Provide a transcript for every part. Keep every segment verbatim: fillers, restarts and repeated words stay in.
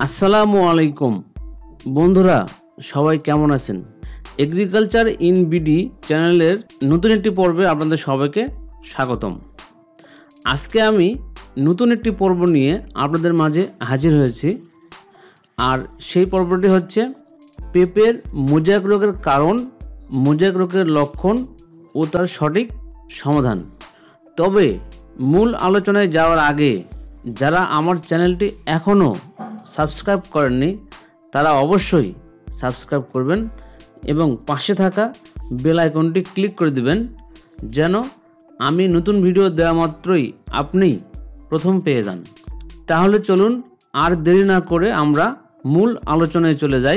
আসসালামু আলাইকুম বন্ধুরা, সবাই কেমন আছেন? এগ্রিকালচার ইন বিডি চ্যানেলের নতুন একটি পর্বে আপনাদের সবাইকে স্বাগতম। আজকে আমি নতুন একটি পর্ব নিয়ে আপনাদের মাঝে হাজির হয়েছি। আর সেই পর্বটি হচ্ছে পেঁপের মোজাইক রোগের কারণ, মোজাইক রোগের লক্ষণ ও তার সঠিক সমাধান। তবে মূল আলোচনায় যাওয়ার আগে যারা আমার চ্যানেলটি এখনও সাবস্ক্রাইব করেননি তারা অবশ্যই সাবস্ক্রাইব করবেন এবং পাশে থাকা বেল আইকনটি ক্লিক করে দিবেন, যেন আমি নতুন ভিডিও দেওয়া মাত্রই আপনি প্রথম পেয়ে যান। তাহলে চলুন আর দেরি না করে আমরা মূল আলোচনায় চলে যাই।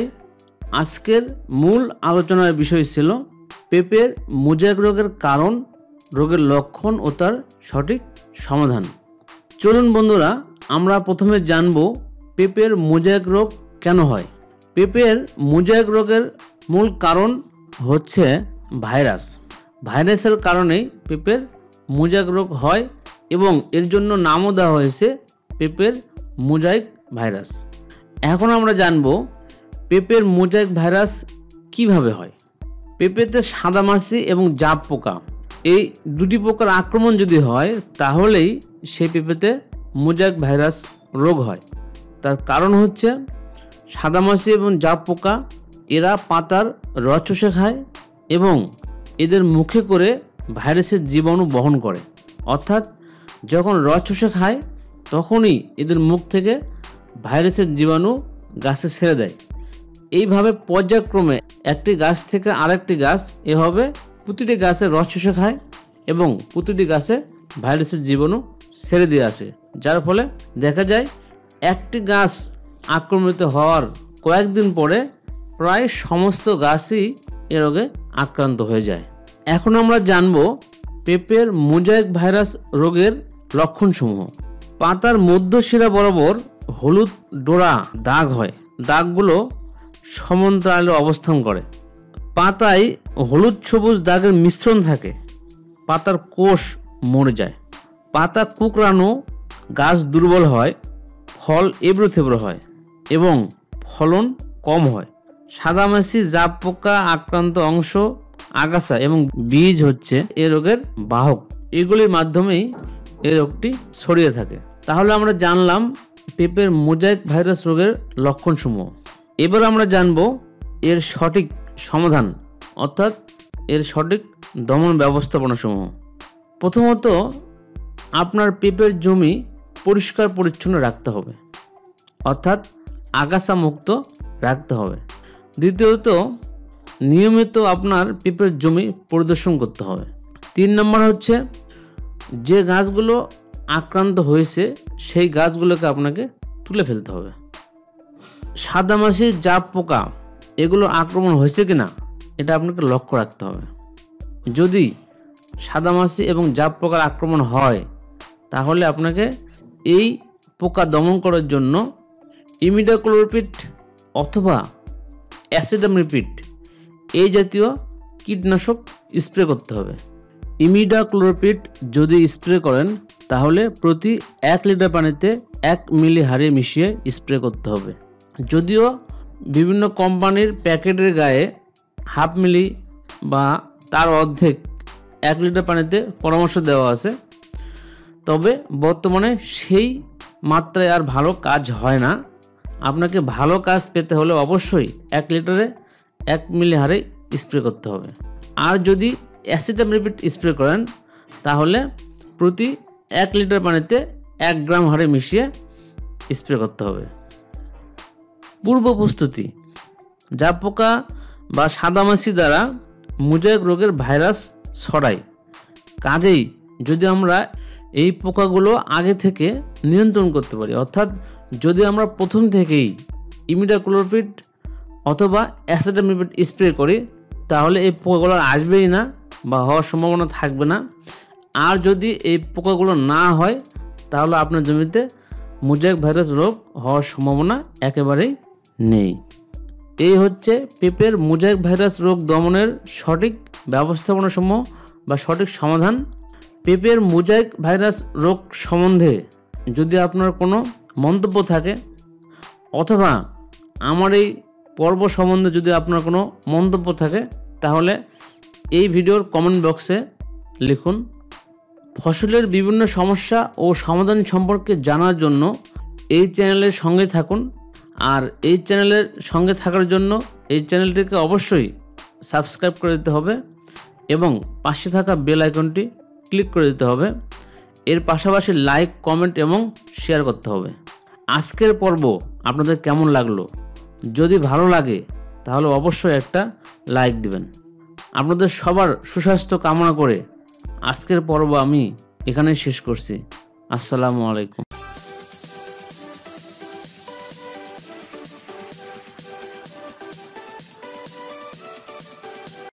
আজকের মূল আলোচনার বিষয় ছিল পেঁপের মোজাইক রোগের কারণ, রোগের লক্ষণ ও তার সঠিক সমাধান। চলুন বন্ধুরা, আমরা প্রথমে জানব পেঁপের মোজাইক রোগ কেন হয়। পেঁপের মোজাইক রোগের মূল কারণ হচ্ছে ভাইরাস। ভাইরাসের কারণেই পেঁপের মোজাইক রোগ হয় এবং এর জন্য নামও দেওয়া হয়েছে পেঁপের মোজাইক ভাইরাস। এখন আমরা জানব পেঁপের মোজাইক ভাইরাস কিভাবে হয়। পেঁপেতে সাদামাছি এবং জাপ পোকা, এই দুটি পোকার আক্রমণ যদি হয় তাহলেই সেই পেঁপেতে মোজাইক ভাইরাস রোগ হয়। তার কারণ হচ্ছে সাদামাছি এবং জাপ পোকা, এরা পাতার রস চুষে খায় এবং এদের মুখে করে ভাইরাসের জীবাণু বহন করে। অর্থাৎ যখন রস চুষে খায় তখনই এদের মুখ থেকে ভাইরাসের জীবাণু গাছে ছেড়ে দেয়। এইভাবে পর্যায়ক্রমে একটি গাছ থেকে আরেকটি গাছ এভাবে প্রতিটি গাছে রস চুষে খায় এবং প্রতিটি গাছে ভাইরাসের জীবাণু ছেড়ে দিয়ে আসে, যার ফলে দেখা যায় একটি গাছ আক্রমিত হওয়ার কয়েকদিন পরে প্রায় সমস্ত গাছই এ রোগে আক্রান্ত হয়ে যায়। এখন আমরা জানব পেঁপের মোজাইক ভাইরাস রোগের লক্ষণসমূহ। পাতার মধ্যশিরা বরাবর হলুদ ডোরা দাগ হয়, দাগগুলো সমান্তরালে অবস্থান করে। পাতায় হলুদ সবুজ দাগের মিশ্রণ থাকে, পাতার কোষ মরে যায়, পাতা কুঁকড়ানো, গাছ দুর্বল হয়, ফল এবড়ো থেবড়ো হয় এবং ফলন কম হয়। সাদামাছি জাপ পোকা আক্রান্ত অংশ, আগাছা এবং বীজ হচ্ছে এ রোগের বাহক, এগুলির মাধ্যমেই এ রোগটি ছড়িয়ে থাকে। তাহলে আমরা জানলাম পেঁপের মোজাইক ভাইরাস রোগের লক্ষণসমূহ। এবার আমরা জানব এর সঠিক সমাধান, অর্থাৎ এর সঠিক দমন ব্যবস্থাপনা সমূহ। প্রথমত আপনার পেঁপের জমি পরিষ্কার পরিচ্ছন্ন রাখতে হবে, অর্থাৎ আগাছা মুক্ত রাখতে হবে। দ্বিতীয়ত নিয়মিত আপনার পেঁপের জমি পরিদর্শন করতে হবে। তিন নম্বর হচ্ছে যে গাছগুলো আক্রান্ত হয়েছে সেই গাছগুলোকে আপনাকে তুলে ফেলতে হবে। সাদামাছি জাপ পোকা এগুলো আক্রমণ হয়েছে কিনা এটা আপনাকে লক্ষ্য রাখতে হবে। যদি সাদামাছি এবং জাপ পোকার আক্রমণ হয় তাহলে আপনাকে এই পোকা দমন করার জন্য ইমিডাক্লোপিড অথবা অ্যাসিটামিপ্রিড এই জাতীয় কীটনাশক স্প্রে করতে হবে। ইমিডাক্লোপিড যদি স্প্রে করেন তাহলে প্রতি এক লিটার পানিতে এক মিলি হারে মিশিয়ে স্প্রে করতে হবে। যদিও বিভিন্ন কোম্পানির প্যাকেটের গায়ে হাফ মিলি বা তার অর্ধেক এক লিটার পানিতে পরামর্শ দেওয়া আছে, তবে বর্তমানে সেই মাত্রায় আর ভালো কাজ হয় না। আপনাকে ভালো কাজ পেতে হলে অবশ্যই এক লিটারে এক মিলি হারে স্প্রে করতে হবে। আর যদি অ্যাসিটামিপ্রিড স্প্রে করেন তাহলে প্রতি এক লিটার পানিতে এক গ্রাম হারে মিশিয়ে স্প্রে করতে হবে। পূর্ব প্রস্তুতি। জাপ পোকা বা সাদামাছি দ্বারা মোজাইক রোগের ভাইরাস ছড়ায়, কাজেই যদি আমরা এই পোকাগুলো আগে থেকে নিয়ন্ত্রণ করতে পারি, অর্থাৎ যদি আমরা প্রথম থেকেই ইমিডাক্লোপিড অথবা অ্যাসিটামিপ্রিড স্প্রে করি তাহলে এই পোকাগুলো আসবেই না বা হওয়ার সম্ভাবনা থাকবে না। আর যদি এই পোকাগুলো না হয় তাহলে আপনার জমিতে মোজাইক ভাইরাস রোগ হওয়ার সম্ভাবনা একেবারেই নেই। এই হচ্ছে পেঁপের মোজাইক ভাইরাস রোগ দমনের সঠিক ব্যবস্থাপনা সমূহ বা সঠিক সমাধান। পেঁপের মোজাইক ভাইরাস রোগ সম্বন্ধে যদি আপনার কোনো মন্তব্য থাকে অথবা আমার এই পর্ব সম্বন্ধে যদি আপনার কোনো মন্তব্য থাকে তাহলে এই ভিডিওর কমেন্ট বক্সে লিখুন। ফসলের বিভিন্ন সমস্যা ও সমাধান সম্পর্কে জানার জন্য এই চ্যানেলের সঙ্গে থাকুন। আর এই চ্যানেলের সঙ্গে থাকার জন্য এই চ্যানেলটিকে অবশ্যই সাবস্ক্রাইব করে দিতে হবে এবং পাশে থাকা বেল আইকনটি ক্লিক করে দিতে হবে। এর পাশাপাশি লাইক, কমেন্ট এবং শেয়ার করতে হবে। আজকের পর্ব আপনাদের কেমন লাগলো? যদি ভালো লাগে তাহলে অবশ্যই একটা লাইক দিবেন। আপনাদের সবার সুস্বাস্থ্য কামনা করে আজকের পর্ব আমি এখানেই শেষ করছি। আসসালামু আলাইকুম।